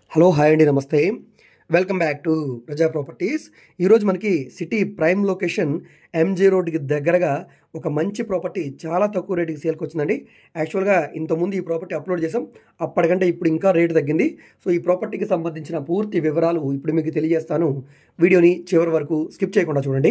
Hello hi అండి నమస్తే welcome back to Praja properties. ఈరోజు మనకి సిటీ ప్రైమ్ లొకేషన్ ఎంజీ రోడ్కి దగ్గరగా ఒక మంచి ప్రాపర్టీ చాలా తక్కువ రేటుకి సేల్కి వచ్చిందండి. యాక్చువల్గా ఇంతకుముందు ఈ ప్రాపర్టీ అప్లోడ్ చేసాం, అప్పటికంటే ఇప్పుడు ఇంకా రేటు తగ్గింది. సో ఈ ప్రాపర్టీకి సంబంధించిన పూర్తి వివరాలు ఇప్పుడు మీకు తెలియజేస్తాను. వీడియోని చివరి వరకు స్కిప్ చేయకుండా చూడండి.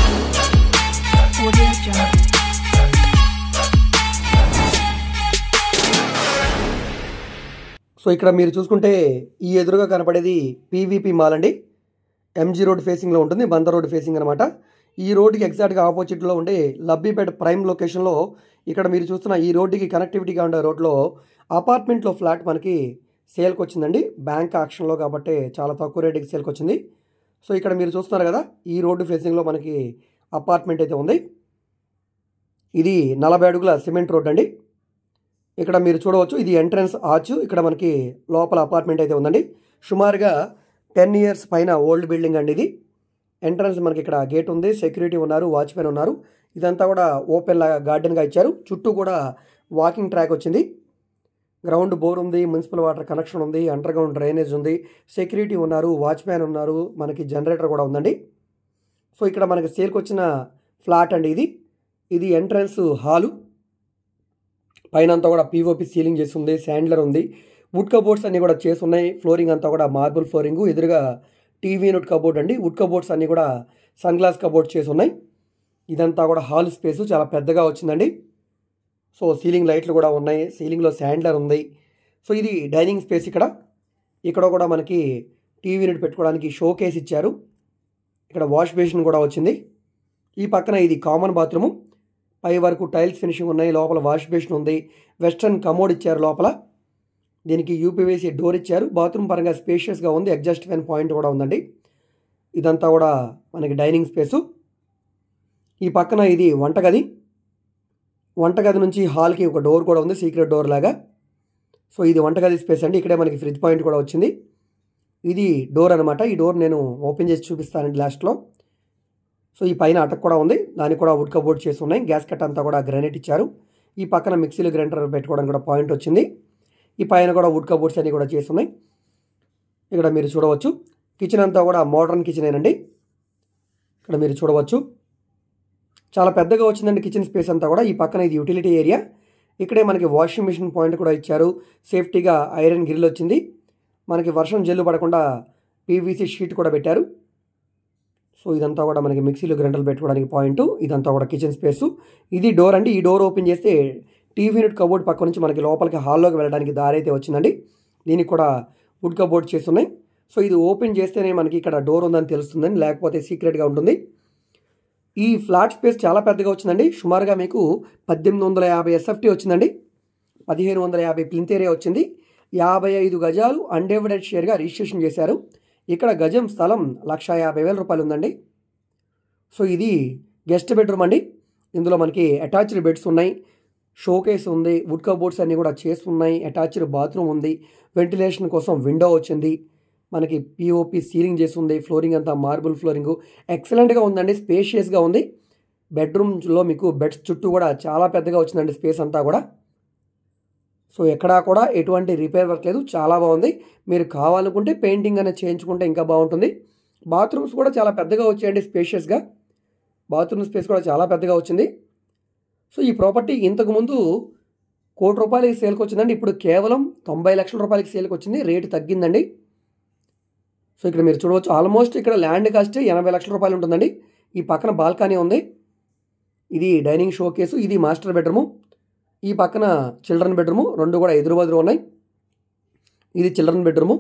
సో ఇక్కడ మీరు చూసుకుంటే ఈ ఎదురుగా కనపడేది పీవీపీ మాల్ అండి. ఎంజీ రోడ్ ఫేసింగ్లో ఉంటుంది, బందర్ రోడ్ ఫేసింగ్ అనమాట. ఈ రోడ్డుకి ఎగ్జాక్ట్గా ఆపోజిట్లో ఉండే లబ్బీపేట ప్రైమ్ లొకేషన్లో ఇక్కడ మీరు చూస్తున్న ఈ రోడ్డుకి కనెక్టివిటీగా ఉండే రోడ్లో అపార్ట్మెంట్లో ఫ్లాట్ మనకి సేల్కి వచ్చిందండి. బ్యాంక్ ఆక్షన్లో కాబట్టి చాలా తక్కువ రేటుకి సేల్కి వచ్చింది. సో ఇక్కడ మీరు చూస్తున్నారు కదా, ఈ రోడ్డు ఫేసింగ్లో మనకి అపార్ట్మెంట్ అయితే ఉంది. ఇది 40 అడుగుల సిమెంట్ రోడ్ అండి. ఇక్కడ మీరు చూడవచ్చు, ఇది ఎంట్రన్స్ ఆర్చ్. ఇక్కడ మనకి లోపల అపార్ట్మెంట్ అయితే ఉందండి. సుమారుగా 10 years పైన ఓల్డ్ బిల్డింగ్ అండి ఇది. ఎంట్రన్స్ మనకి ఇక్కడ గేట్ ఉంది, సెక్యూరిటీ ఉన్నారు, వాచ్మెన్ ఉన్నారు. ఇదంతా కూడా ఓపెన్ లాగా గార్డెన్గా ఇచ్చారు. చుట్టూ కూడా వాకింగ్ ట్రాక్ వచ్చింది. గ్రౌండ్ బోర్ ఉంది, మున్సిపల్ వాటర్ కనెక్షన్ ఉంది, అండర్ గ్రౌండ్ డ్రైనేజ్ ఉంది, సెక్యూరిటీ ఉన్నారు, వాచ్మెన్ ఉన్నారు, మనకి జనరేటర్ కూడా ఉందండి. సో ఇక్కడ మనకి సేల్కి వచ్చిన ఫ్లాట్ అండి ఇది. ఇది ఎంట్రన్స్ హాలు. పైన అంతా కూడా పీఓపీ సీలింగ్ చేసి ఉంది, శాండ్లర్ ఉంది, వుడ్ కబోర్డ్స్ అన్నీ కూడా చేసి ఉన్నాయి. ఫ్లోరింగ్ అంతా కూడా మార్బుల్ ఫ్లోరింగ్, ఎదురుగా టీవీ యూనిట్ కబోర్డ్ అండి. వుడ్ కబోర్డ్స్ అన్నీ కూడా సన్ గ్లాస్ కబోర్డ్ చేసి ఉన్నాయి. ఇదంతా కూడా హాల్ స్పేసు చాలా పెద్దగా వచ్చిందండి. సో సీలింగ్ లైట్లు కూడా ఉన్నాయి, సీలింగ్లో శాండ్లర్ ఉంది. సో ఇది డైనింగ్ స్పేస్. ఇక్కడ కూడా మనకి టీవీ యూనిట్ పెట్టుకోవడానికి షో కేస్ ఇచ్చారు. ఇక్కడ వాష్ బేసిన్ కూడా వచ్చింది. ఈ పక్కన ఇది కామన్ బాత్రూము. పై వరకు టైల్స్ ఫినిషింగ్ ఉన్నాయి, లోపల వాష్ బేసిన్ ఉంది, వెస్ట్రన్ కమోడ్ ఇచ్చారు లోపల. దీనికి యూపీవీసీ డోర్ ఇచ్చారు. బాత్రూమ్ పరంగా స్పేషియస్గా ఉంది, ఎగ్జాస్ట్ ఫ్యాన్ పాయింట్ కూడా ఉందండి. ఇదంతా కూడా మనకి డైనింగ్ స్పేసు. ఈ పక్కన ఇది వంటగది. వంటగది నుంచి హాల్కి ఒక డోర్ కూడా ఉంది, సీక్రెట్ డోర్ లాగా. సో ఇది వంటగది స్పేస్ అండి. ఇక్కడే మనకి ఫ్రిడ్జ్ పాయింట్ కూడా వచ్చింది. ఇది డోర్ అనమాట. ఈ డోర్ నేను ఓపెన్ చేసి చూపిస్తానండి లాస్ట్లో. సో ఈ పైన అటక్ కూడా ఉంది, దానికి కూడా వుడ్ కబోర్డ్ చేసి ఉన్నాయి. గ్యాస్ కట్ అంతా కూడా గ్రానైట్ ఇచ్చారు. ఈ పక్కన మిక్సీలు గ్రైండర్ పెట్టుకోవడానికి కూడా పాయింట్ వచ్చింది. ఈ పైన కూడా వుడ్ కబోర్డ్స్ అన్నీ కూడా చేసి ఉన్నాయి. ఇక్కడ మీరు చూడవచ్చు, కిచెన్ అంతా కూడా మోడర్న్ కిచెనేనండి. ఇక్కడ మీరు చూడవచ్చు, చాలా పెద్దగా వచ్చిందండి కిచెన్ స్పేస్ అంతా కూడా. ఈ పక్కన ఇది యూటిలిటీ ఏరియా. ఇక్కడే మనకి వాషింగ్ మిషన్ పాయింట్ కూడా ఇచ్చారు. సేఫ్టీగా ఐరన్ గ్రిల్ వచ్చింది. మనకి వర్షం జల్లు పడకుండా పీవీసీ షీట్ కూడా పెట్టారు. సో ఇదంతా కూడా మనకి మిక్సీలు గ్రైండర్లు పెట్టుకోవడానికి పాయింట్. ఇదంతా కూడా కిచెన్ స్పేసు. ఇది డోర్ అండి. ఈ డోర్ ఓపెన్ చేస్తే టీవీ యూనిట్ కబోర్డ్ పక్క నుంచి మనకి లోపలికి హాల్లోకి వెళ్ళడానికి దారి అయితే వచ్చిందండి. దీనికి కూడా వుడ్ కబోర్డ్ చేసి ఉన్నాయి. సో ఇది ఓపెన్ చేస్తేనే మనకి ఇక్కడ డోర్ ఉందని తెలుస్తుందని, లేకపోతే సీక్రెట్గా ఉంటుంది. ఈ ఫ్లాట్ స్పేస్ చాలా పెద్దగా వచ్చిందండి. సుమారుగా మీకు 1850 SFT వచ్చిందండి. 1550 ప్లింత్ ఏరియా వచ్చింది. 55 గజాలు అన్డివైడెడ్ షేర్గా రిజిస్ట్రేషన్ చేశారు. ఇక్కడ గజం స్థలం 1,50,000 రూపాయలు ఉందండి. సో ఇది గెస్ట్ బెడ్రూమ్ అండి. ఇందులో మనకి అటాచ్డ్ బెడ్స్ ఉన్నాయి, షోకేస్ ఉంది, వుడ్ కబోర్డ్స్ అన్నీ కూడా చేసి ఉన్నాయి, అటాచ్డ్ బాత్రూమ్ ఉంది, వెంటిలేషన్ కోసం విండో వచ్చింది, మనకి పిఓపి సీలింగ్ చేసి ఉంది, ఫ్లోరింగ్ అంతా మార్బుల్ ఫ్లోరింగ్ ఎక్సలెంట్గా ఉందండి. స్పేషియస్గా ఉంది. బెడ్రూమ్లో మీకు బెడ్స్ చుట్టూ కూడా చాలా పెద్దగా వచ్చిందండి స్పేస్ అంతా కూడా. సో ఎక్కడా కూడా ఎటువంటి రిపేర్ వర్క్ లేదు, చాలా బాగుంది. మీరు కావాలనుకుంటే పెయింటింగ్ అనేది చేయించుకుంటే ఇంకా బాగుంటుంది. బాత్రూమ్స్ కూడా చాలా పెద్దగా వచ్చాయండి, స్పేషియస్గా. బాత్రూమ్ స్పేస్ కూడా చాలా పెద్దగా వచ్చింది. సో ఈ ప్రాపర్టీ ఇంతకుముందు ₹1,00,00,000 సేల్కి వచ్చిందండి. ఇప్పుడు కేవలం 90 లక్షల రూపాయలకి సేల్కి వచ్చింది. రేటు తగ్గిందండి. సో ఇక్కడ మీరు చూడవచ్చు, ఆల్మోస్ట్ ఇక్కడ ల్యాండ్ కాస్ట్ 80 లక్షల రూపాయలు ఉంటుందండి. ఈ పక్కన బాల్కనీ ఉంది. ఇది డైనింగ్ షో కేసు. ఇది మాస్టర్ బెడ్రూము. ఈ పక్కన చిల్డ్రన్ బెడ్రూము. రెండు కూడా ఎదురు ఉన్నాయి. ఇది చిల్డ్రన్ బెడ్రూము.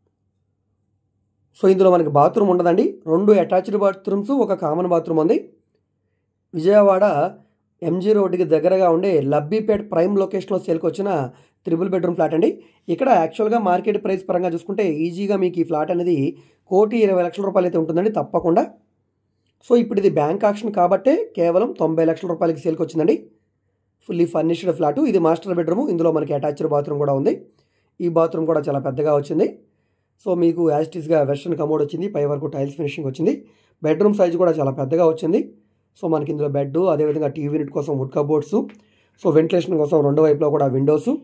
సో ఇందులో మనకి బాత్రూమ్ ఉండదండి. 2 అటాచ్డ్ బాత్రూమ్స్, ఒక కామన్ బాత్రూమ్ ఉంది. విజయవాడ ఎంజీ రోడ్డుకి దగ్గరగా ఉండే లబ్బీపేట్ ప్రైమ్ లొకేషన్లో సేల్కి వచ్చిన 3 బెడ్రూమ్ ఫ్లాట్ అండి. ఇక్కడ యాక్చువల్గా మార్కెట్ ప్రైస్ పరంగా చూసుకుంటే ఈజీగా మీకు ఈ ఫ్లాట్ అనేది 1,20,00,000 రూపాయలు అయితే ఉంటుందండి తప్పకుండా. సో ఇప్పుడు ఇది బ్యాంక్ ఆక్షన్ కాబట్టే కేవలం 90 లక్షల రూపాయలకి సేల్కి వచ్చిందండి. Fully furnished flat. ఇది మాస్టర్ బెడ్రూము. ఇందులో మనకి అటాచ్డ్ బాత్రూమ్ కూడా ఉంది. ఈ బాత్రూమ్ కూడా చాలా పెద్దగా వచ్చింది. సో మీకు యాస్టీస్గా వెస్ట్రన్ కమోడ్ వచ్చింది, పై వరకు టైల్స్ ఫినిషింగ్ వచ్చింది. బెడ్రూమ్ సైజ్ కూడా చాలా పెద్దగా వచ్చింది. సో మనకి ఇందులో బెడ్, అదేవిధంగా టీవీ యూనిట్ కోసం వుడ్ కబోర్డ్స్, సో వెంటిలేషన్ కోసం రెండు వైపులో కూడా విండోస్.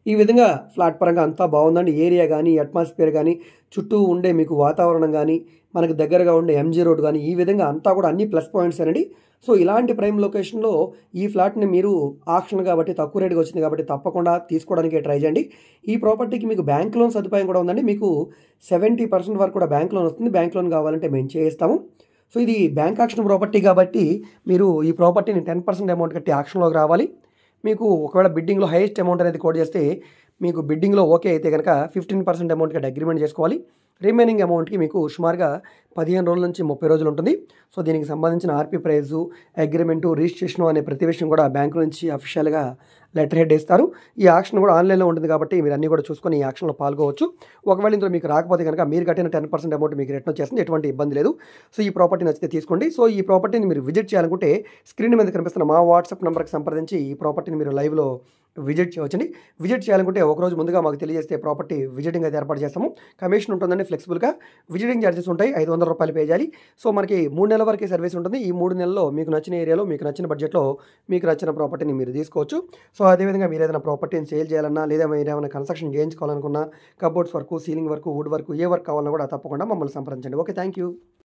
ఈ విధంగా ఫ్లాట్ పరంగా అంతా బాగుందండి. ఏరియా గానీ, అట్మాస్ఫియర్ గానీ, చుట్టూ ఉండే మీకు వాతావరణం గానీ, మనకు దగ్గరగా ఉండే ఎంజీ రోడ్ గానీ, ఈ విధంగా అంతా కూడా అన్ని ప్లస్ పాయింట్సేనండి. సో, ఇలాంటి ప్రైమ్ లొకేషన్‌లో ఈ ఫ్లాట్‌ని మీరు ఆక్షన్ కాబట్టి తక్కువ రేట్‌కి వచ్చింది కాబట్టి తప్పకుండా తీసుకోవడానికే ట్రై చేయండి. ఈ ప్రాపర్టీకి మీకు బ్యాంక్ లోన్ సదుపాయం కూడా ఉందండి. మీకు 70% వరకు కూడా బ్యాంక్ లోన్ వస్తుంది. బ్యాంక్ లోన్ కావాలంటే మేము చేయిస్తాము. సో, ఇది బ్యాంక్ ఆక్షన్ ప్రాపర్టీ కాబట్టి మీరు ఈ ప్రాపర్టీని 10% అమౌంట్ కట్టి ఆక్షన్‌లోకి రావాలి. మీకు ఒకవేళ బిడ్డింగ్‌లో హైయెస్ట్ అమౌంట్ అనేది కోట్ చేస్తే మీకు బిడ్డింగ్‌లో ఓకే అయితే గనక 15% అమౌంట్ కట్టి అగ్రీమెంట్ చేసుకోవాలి. రిమైనింగ్ అమౌంట్‌కి మీకు సుమారుగా 15 రోజుల నుంచి 30 రోజులు ఉంటుంది. సో, దీనికి సంబంధించిన ఆర్‌పీ ప్రైజు, అగ్రీమెంటు, రిజిస్ట్రేషను అనే ప్రతి విషయం కూడా బ్యాంక్ నుంచి అఫీషియల్‌గా లెటర్ హెడ్ ఇస్తారు. ఈ ఆక్షన్ కూడా ఆన్‌లైన్‌లో ఉంటుంది కాబట్టి మీరు అన్నీ కూడా చూసుకొని ఈ ఆక్షన్‌లో పాల్గొవచ్చు. ఒకవేళ ఇందులో మీకు రాకపోతే గనక మీరు కట్టిన 10% అమౌంట్ మీకు రిటర్న్ వచ్చేస్తుంది. ఎటువంటి ఇబ్బంది లేదు. సో, ఈ ప్రాపర్టీ నచ్చితే తీసుకోండి. సో, ఈ ప్రాపర్టీని మీరు విజిట్ చేయాలనుకుంటే స్క్రీన్ మీద కనిపిస్తున్న మా వాట్సాప్ నంబర్‌కి సంప్రదించి ఈ ప్రాపర్టీని మీరు లైవ్‌లో విజిట్ చేయవచ్చండి. విజిట్ చేయాలనుకుంటే ఒకరోజు ముందుగా మాకు తెలియజేస్తే ప్రాపర్టీ విజిటింగ్ అయితే ఏర్పాటు చేస్తాము. కమిషన్ ఉంటుందండి ఫ్లెక్సిబుల్‌గా. విజిటింగ్ చార్జెస్ ఉంటాయి. రూ. 500 పే చేయాలి. సో, మనకి 3 నెలల వరకే సర్వీస్ ఉంటుంది. ఈ 3 నెలల్లో మీకు నచ్చిన ఏరియాలో, మీకు నచ్చిన బడ్జెట్‌లో, మీకు నచ్చిన ప్రాపర్టీని మీరు తీసుకోవచ్చు. సో, అదేవిధంగా మీరు ఏదైనా ప్రాపర్టీని సేల్ చేయాలన్నా, లేదా మీరేమైనా కన్స్ట్రక్షన్ చేయించుకోవాలనుకున్నా, cupboards work, ceiling work, wood work, ఏ వర్క్ కావాలన్నా కూడా తప్పకుండా మమ్మల్ని సంప్రదించండి. ఓకే. Thank you.